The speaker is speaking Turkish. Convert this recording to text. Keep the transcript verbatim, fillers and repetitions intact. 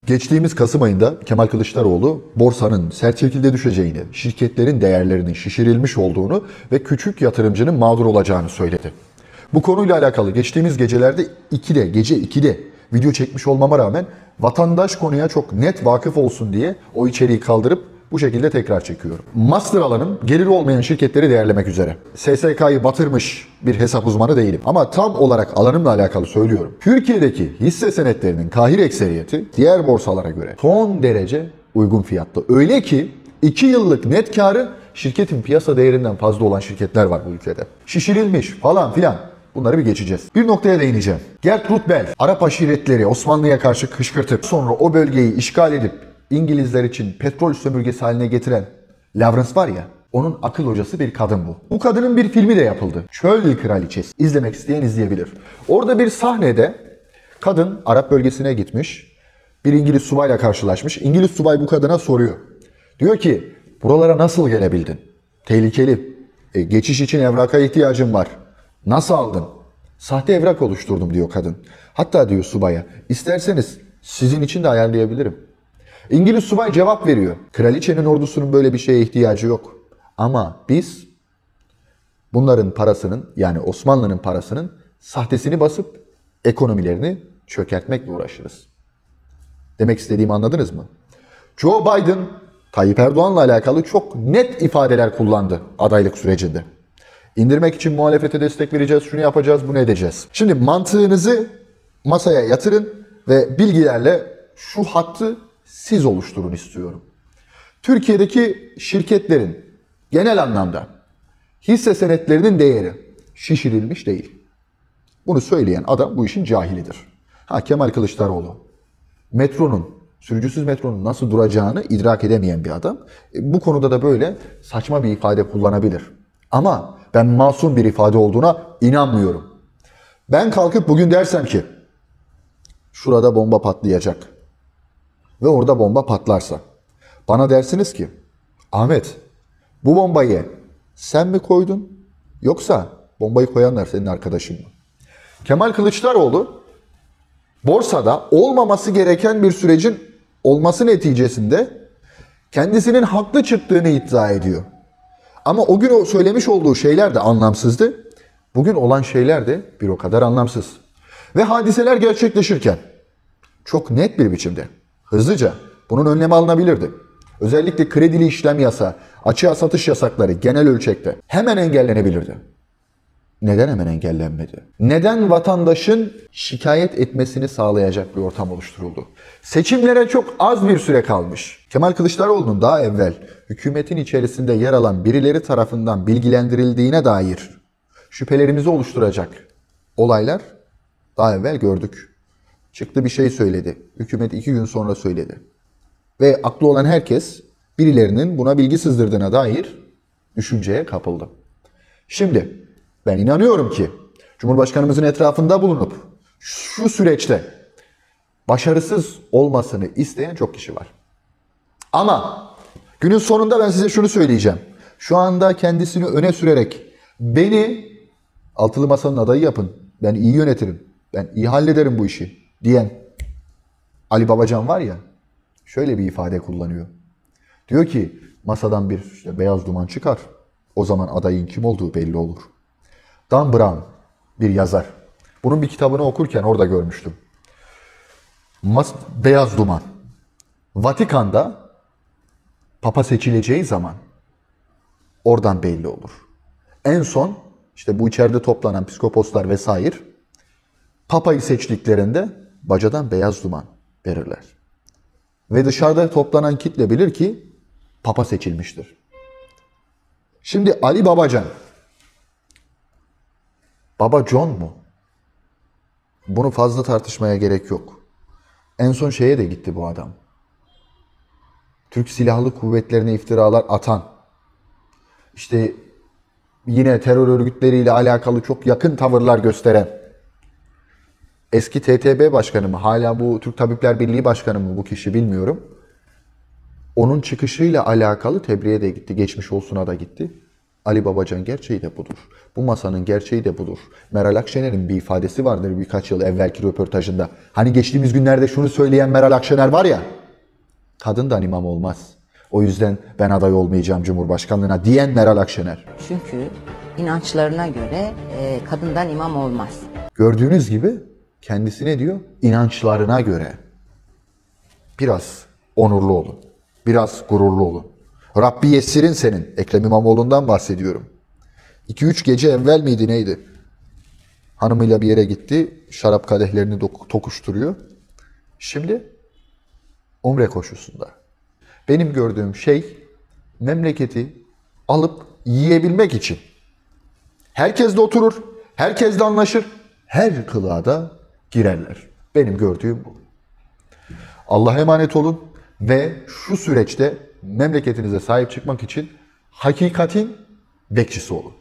Geçtiğimiz Kasım ayında Kemal Kılıçdaroğlu borsanın sert şekilde düşeceğini, şirketlerin değerlerinin şişirilmiş olduğunu ve küçük yatırımcının mağdur olacağını söyledi. Bu konuyla alakalı geçtiğimiz gecelerde ikide, gece ikide video çekmiş olmama rağmen vatandaş konuya çok net vakıf olsun diye o içeriği kaldırıp bu şekilde tekrar çekiyorum. Master alanım geliri olmayan şirketleri değerlemek üzere. S S K'yı batırmış bir hesap uzmanı değilim. Ama tam olarak alanımla alakalı söylüyorum. Türkiye'deki hisse senetlerinin kahir ekseriyeti diğer borsalara göre son derece uygun fiyatlı. Öyle ki iki yıllık net karı şirketin piyasa değerinden fazla olan şirketler var bu ülkede. Şişirilmiş falan filan. Bunları bir geçeceğiz. Bir noktaya değineceğim. Gertrud Bell, Arap aşiretleri Osmanlı'ya karşı kışkırtıp sonra o bölgeyi işgal edip İngilizler için petrol sömürgesi haline getiren Lawrence var ya, onun akıl hocası bir kadın bu. Bu kadının bir filmi de yapıldı. Çöl Kraliçesi. İzlemek isteyen izleyebilir. Orada bir sahnede kadın Arap bölgesine gitmiş. Bir İngiliz subayla karşılaşmış. İngiliz subay bu kadına soruyor. Diyor ki, buralara nasıl gelebildin? Tehlikeli. E, geçiş için evraka ihtiyacım var. Nasıl aldın? Sahte evrak oluşturdum diyor kadın. Hatta diyor subaya, isterseniz sizin için de ayarlayabilirim. İngiliz subay cevap veriyor. Kraliçenin ordusunun böyle bir şeye ihtiyacı yok. Ama biz bunların parasının, yani Osmanlı'nın parasının sahtesini basıp ekonomilerini çökertmekle uğraşırız. Demek istediğimi anladınız mı? Joe Biden, Tayyip Erdoğan'la alakalı çok net ifadeler kullandı adaylık sürecinde. İndirmek için muhalefete destek vereceğiz, şunu yapacağız, bunu edeceğiz. Şimdi mantığınızı masaya yatırın ve bilgilerle şu hattı siz oluşturun istiyorum. Türkiye'deki şirketlerin genel anlamda hisse senetlerinin değeri şişirilmiş değil. Bunu söyleyen adam bu işin cahilidir. Ha, Kemal Kılıçdaroğlu metronun, sürücüsüz metronun nasıl duracağını idrak edemeyen bir adam. E, bu konuda da böyle saçma bir ifade kullanabilir. Ama ben masum bir ifade olduğuna inanmıyorum. Ben kalkıp bugün dersem ki şurada bomba patlayacak ve orada bomba patlarsa bana dersiniz ki Ahmet, bu bombayı sen mi koydun yoksa bombayı koyanlar senin arkadaşın mı? Kemal Kılıçdaroğlu borsada olmaması gereken bir sürecin olması neticesinde kendisinin haklı çıktığını iddia ediyor. Ama o gün o söylemiş olduğu şeyler de anlamsızdı. Bugün olan şeyler de bir o kadar anlamsız. Ve hadiseler gerçekleşirken çok net bir biçimde, hızlıca bunun önlemi alınabilirdi. Özellikle kredili işlem yasağı, açığa satış yasakları genel ölçekte hemen engellenebilirdi. Neden hemen engellenmedi? Neden vatandaşın şikayet etmesini sağlayacak bir ortam oluşturuldu? Seçimlere çok az bir süre kalmış. Kemal Kılıçdaroğlu'nun daha evvel hükümetin içerisinde yer alan birileri tarafından bilgilendirildiğine dair şüphelerimizi oluşturacak olaylar daha evvel gördük. Çıktı bir şey söyledi. Hükümet iki gün sonra söyledi. Ve aklı olan herkes birilerinin buna bilgi sızdırdığına dair düşünceye kapıldı. Şimdi ben inanıyorum ki Cumhurbaşkanımızın etrafında bulunup şu süreçte başarısız olmasını isteyen çok kişi var. Ama günün sonunda ben size şunu söyleyeceğim. Şu anda kendisini öne sürerek beni altılı masanın adayı yapın, ben iyi yönetirim, ben iyi hallederim bu işi diyen Ali Babacan var ya, şöyle bir ifade kullanıyor. Diyor ki masadan bir işte beyaz duman çıkar. O zaman adayın kim olduğu belli olur. Dan Brown bir yazar. Bunun bir kitabını okurken orada görmüştüm. Mas beyaz duman. Vatikan'da Papa seçileceği zaman oradan belli olur. En son işte bu içeride toplanan psikoposlar vesaire Papa'yı seçtiklerinde bacadan beyaz duman verirler. Ve dışarıda toplanan kitle bilir ki Papa seçilmiştir. Şimdi Ali Babacan, Baba John mu? Bunu fazla tartışmaya gerek yok. En son şeye de gitti bu adam. Türk Silahlı Kuvvetlerine iftiralar atan, işte yine terör örgütleriyle alakalı çok yakın tavırlar gösteren, eski T T B başkanı mı, hala bu Türk Tabipler Birliği başkanı mı bu kişi bilmiyorum. Onun çıkışıyla alakalı tebriğe de gitti, geçmiş olsuna da gitti. Ali Babacan gerçeği de budur. Bu masanın gerçeği de budur. Meral Akşener'in bir ifadesi vardır birkaç yıl evvelki röportajında. Hani geçtiğimiz günlerde şunu söyleyen Meral Akşener var ya, kadından imam olmaz. O yüzden ben aday olmayacağım Cumhurbaşkanlığına diyen Meral Akşener. Çünkü inançlarına göre e, kadından imam olmaz. Gördüğünüz gibi kendisi ne diyor? İnançlarına göre. Biraz onurlu olun. Biraz gururlu olun. Rabbi yessirin senin. Ekrem İmamoğlu'ndan bahsediyorum. iki üç gece evvel miydi neydi? Hanımıyla bir yere gitti. Şarap kadehlerini dok- tokuşturuyor. Şimdi umre koşusunda. Benim gördüğüm şey memleketi alıp yiyebilmek için. Herkes de oturur, herkes de anlaşır, her kılığa da girerler. Benim gördüğüm bu. Allah'a emanet olun ve şu süreçte memleketinize sahip çıkmak için hakikatin bekçisi olun.